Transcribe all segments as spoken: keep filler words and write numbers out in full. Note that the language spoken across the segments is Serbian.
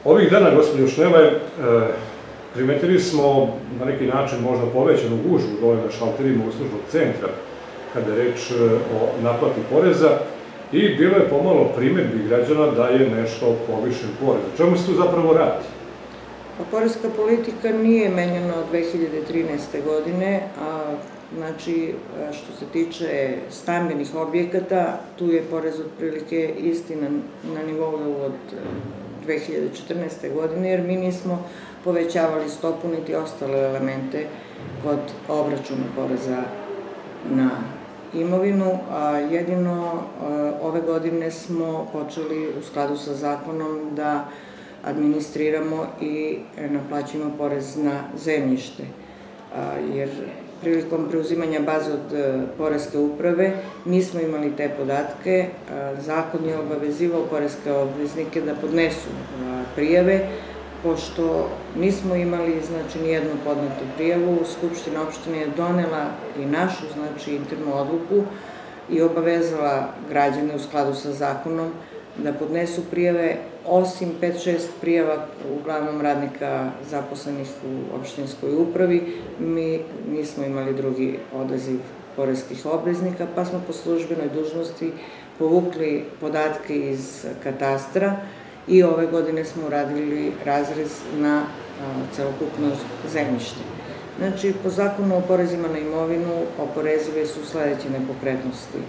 Ovih dana, gospođo Šnele, primetili smo na neki način možda povećanu gužvu dole na šalterima uslužnog centra kada je reč o naplati poreza i bilo je pomalo primedbi građana da je nešto povišen porez. O čemu se tu zapravo radi? Poreska politika nije menjana od dve hiljade trinaeste. godine, a znači što se tiče stambenih objekata, tu je porez otprilike isti na nivou od dve hiljade četrnaeste. godine, jer mi nismo povećavali stopu niti ostale elemente kod obračuna poreza na imovinu, a jedino ove godine smo počeli u skladu sa zakonom da administriramo i naplaćujemo porez na zemljište, jer prilikom preuzimanja baze od poreske uprave nismo imali te podatke. Zakon je obavezivao poreske obveznike da podnesu prijave. Pošto nismo imali, znači, nijednu podnetu prijavu, Skupština opštine je donela i našu, znači, internu odluku i obavezala građane u skladu sa zakonom da podnesu prijave, osim pet šest prijava, uglavnom radnika zaposlenih u opštinskoj upravi. Mi nismo imali drugi odaziv poreskih obveznika, pa smo po službenoj dužnosti povukli podatke iz katastra i ove godine smo uradili razrez na celokupno zemljište. Znači, po zakonu o porezima na imovinu oporezive su sledeće nepokretnosti: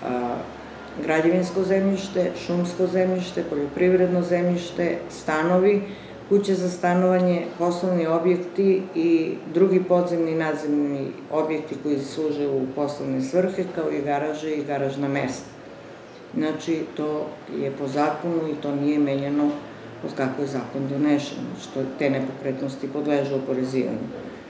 građevinsko zemljište, šumsko zemljište, poljoprivredno zemljište, stanovi, kuće za stanovanje, poslovni objekti i drugi podzemni i nadzemni objekti koji služe u poslovne svrhe, kao i garaže i garažna mesta. Znači, to je po zakonu i to nije menjano od kako je zakon donešen, što te nepokretnosti podležu oporezivanju.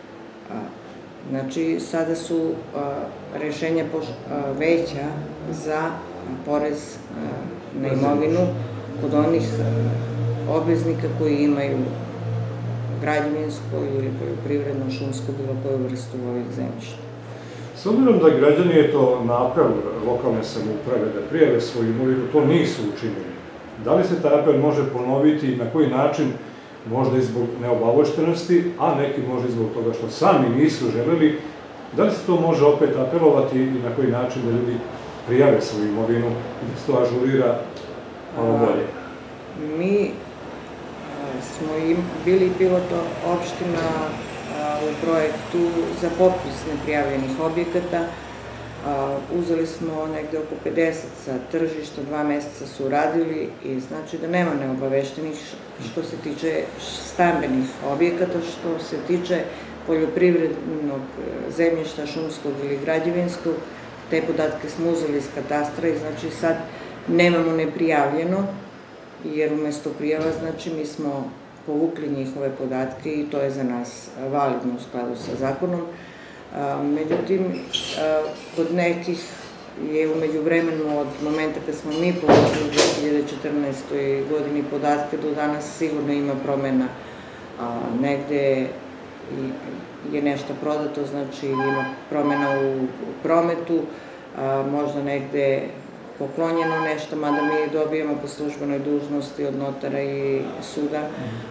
Znači, sada su rešenja veća za porez na imovinu kod onih obveznika koji imaju građevinsko ili poljoprivredno, šumsko, bilo koju vrstu ovih zemljišta. S obzirom da građani, eto, na apel lokalne samouprave da prijave svoju imovinu, to nisu učinili. Da li se taj apel može ponoviti i na koji način, možda i zbog neobaveštenosti, a neki možda i zbog toga što sami nisu želeli, da li se to može opet apelovati i na koji način da ljudi prijave svoju imovinu i da se to ažurira malo bolje? Mi smo bili pilot opština u projektu za popis neprijavljenih objekata. Uzeli smo negde oko pedeset sa tržišta, dva meseca su radili i znači da nema neobaveštenih što se tiče stambenih objekata. Što se tiče poljoprivrednog zemljišta, šumskog ili građevinskog, te podatke smo uzeli iz katastra i znači sad nemamo neprijavljeno, jer umesto prijava, znači, mi smo povukli njihove podatke i to je za nas validno u skladu sa zakonom. Međutim, kod nekih je umeđu vremenu od momenta kad smo mi povukli u dve hiljade četrnaestoj. godini podatke do danas sigurno ima promena. Negde je nešto prodato, znači ima promena u prometu, možda negde poklonjeno nešto, mada mi dobijemo po službenoj dužnosti od notara i suda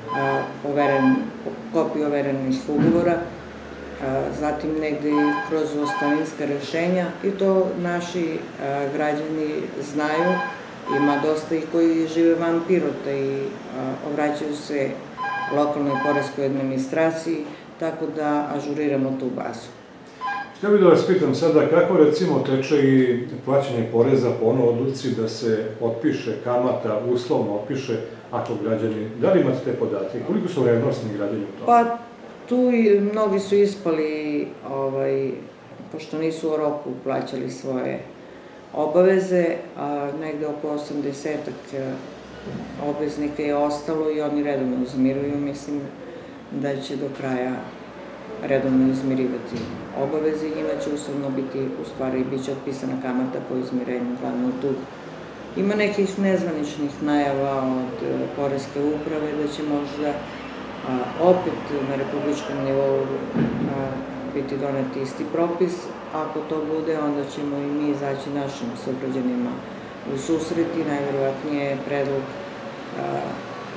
kopiju overenih ugovora, zatim negde i kroz ostavinska rešenja, i to naši građani znaju. Ima dosta i koji žive van Pirota i obraćaju se lokalnoj poreskoj administraciji, tako da ažuriramo tu bazu. Htio bih da vas pitam sada kako recimo teče i plaćanje poreza po onoj odluci da se otpiše kamata, uslovno otpiše ako građani, da li imate te podatke? Koliko su revnosni građani u tome? Pa tu mnogi su ispali, pošto nisu u roku plaćali svoje obaveze, a negde oko osamdesetak obveznika je ostalo i oni redovno izmiruju. Mislim da će do kraja redovno izmirivati obaveze i njima će uslovno biti, u stvari, bit će otpisana kamata po izmirenju glavnog duga. Ima nekih nezvaničnih najava od poreske uprave da će možda opet na republičkom nivou biti doneti isti propis. Ako to bude, onda ćemo i mi izaći našim sugrađanima u susret i najverovatnije predlog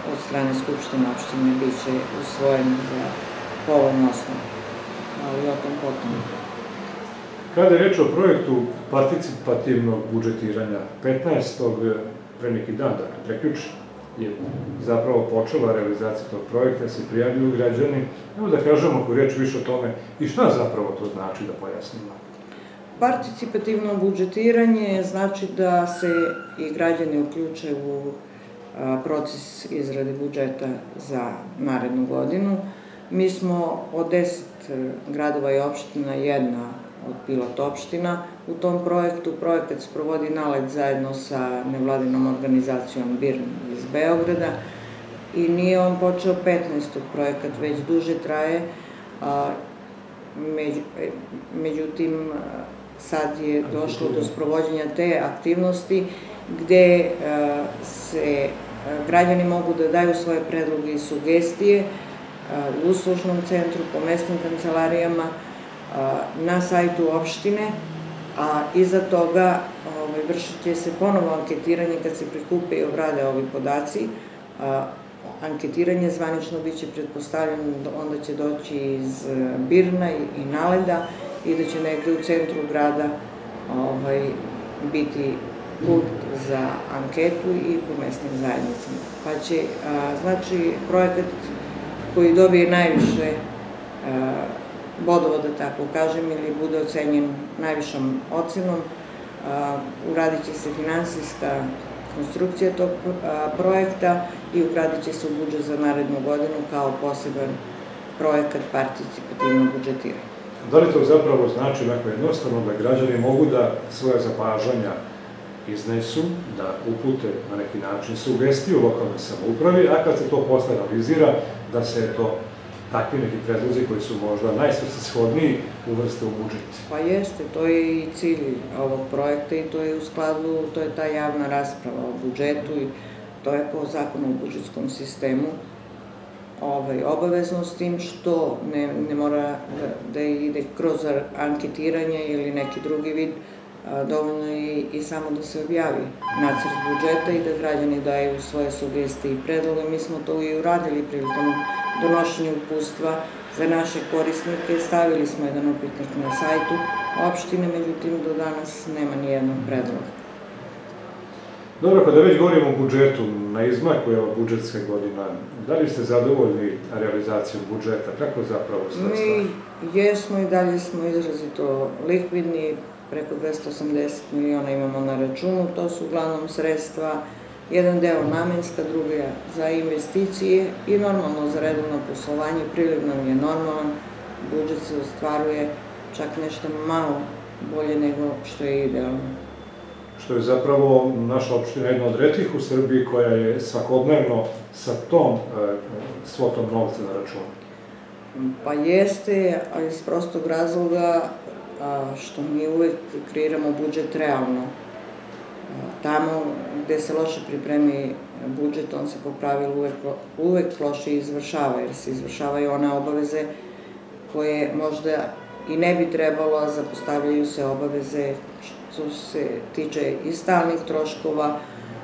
od strane Skupštine opštine biće usvojen za povoljnu osnovu, ali o tom potom. Kada je reč o projektu participativnog budžetiranja, petnaestog pre neki dan, dakle prekjuče, je zapravo počela realizacija tog projekta, se prijavljuju građani. Evo da kažemo ako reč više o tome i šta zapravo to znači, da pojasnimo. Participativno budžetiranje znači da se i građani uključe u proces izrade budžeta za narednu godinu. Mi smo od deset gradova i opština jedna od pilot opština u tom projektu. Projekat sprovodi NALED zajedno sa nevladinom organizacijom BIRN iz Beograda i nije on počeo petnaestog projekat, već duže traje. Međutim, sad je došlo do sprovođenja te aktivnosti gde se građani mogu da daju svoje predloge i sugestije u uslužnom centru, po mesnim kancelarijama, na sajtu opštine, a iza toga vršit će se ponovo anketiranje kad se prikupe i obrade ovi podaci. Anketiranje zvanično biće pretpostavljeno, onda će doći iz BIRN-a i NALED-a i da će negde u centru grada biti pult za anketu i po mesnim zajednicama. Pa će, znači, projekat koji dobije najviše bodova, da tako kažem, ili bude ocenjen najvišom ocenom, uradit će se finansijska konstrukcija tog projekta i ugradit će se u budžet za narednu godinu kao poseban projekat participativnog budžetiranja. Da li to zapravo znači onako jednostavno da građani mogu da svoja zapažanja iznesu, da upute na neki način sugestiju lokalnoj samoupravi, a kad se to posle realizira, da se to takvi neki predlozi koji su možda najsvrsishodniji uvrste u budžet? Pa jeste, to je i cilj ovog projekta i to je u skladu, to je ta javna rasprava o budžetu i to je po zakonu o budžetskom sistemu obavezno, s tim što ne mora da ide kroz anketiranje ili neki drugi vid, dovoljno je i samo da se objavi nacrt budžeta i da građani daju svoje sugestije i predloge. Mi smo to i uradili prilikom donošenja uputstva za naše korisnike. Stavili smo jedan upitnik na sajtu opštine, međutim do danas nema ni jednog predloga. Dobro, kada već govorimo o budžetu, na izmaku je ova budžetska godina, da li ste zadovoljni realizacijom budžeta? Kako zapravo sredstva? Mi jesmo i dalje smo izrazito likvidni, preko dvesta osamdeset miliona imamo na računu, to su uglavnom sredstva, jedan deo namenska, drugi za investicije i normalno za redovno poslovanje. Priliv nam je normalan, budžet se ostvaruje čak nešto malo bolje nego što je idealno. Što je zapravo naša opština jedna od retkih u Srbiji koja je svakodnevno sa tom svotom novca na računu. Pa jeste, ali iz prostog razloga što mi uvek kreiramo budžet realno. Tamo gde se loše pripremi budžet, on se po pravilu uvek loše izvršava, jer se izvršavaju one obaveze koje možda i ne bi trebalo, a zapostavljaju se obaveze što se tiče i stalnih troškova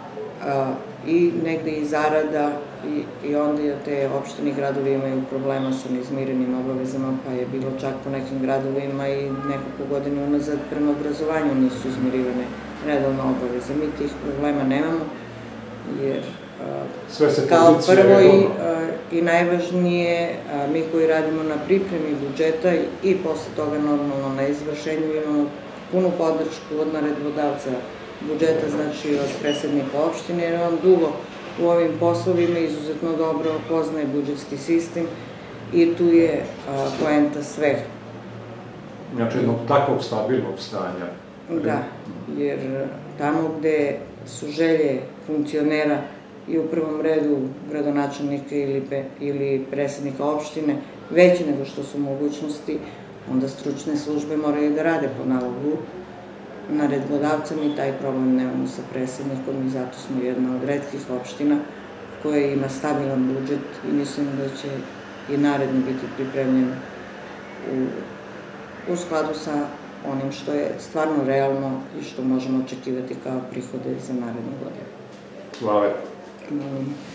i negde i zarada, i onda te opštine i gradovi imaju problema sa neizmirenim obavezama, pa je bilo čak po nekim gradovima i nekoliko godina unazad prema obrazovanju nisu izmirivane redovne obaveze. Mi tih problema nemamo, jer kao prvo i najvažnije, mi koji radimo na pripremi budžeta i posle toga normalno na izvršenju imamo punu podršku od naredbodavca budžeta, znači od predsednika opštine, jer on dugo u ovim poslovima izuzetno dobro poznaje budžetski sistem i tu je poenta svega. Znači jednog takvog stabilnog stanja. Da, jer tamo gde su želje funkcionera i u prvom redu gradonačelnika ili predsednika opštine veće nego što su mogućnosti, onda stručne službe moraju da rade po nalogu naredbodavca. Mi taj problem nemamo sa predsednikom i zato smo jedna od retkih opština koja ima stabilan budžet i mislim da će i naredni biti pripremljen u skladu sa onim što je stvarno realno i što možemo očekivati kao prihode za narednu godinu. Hvala. Hvala.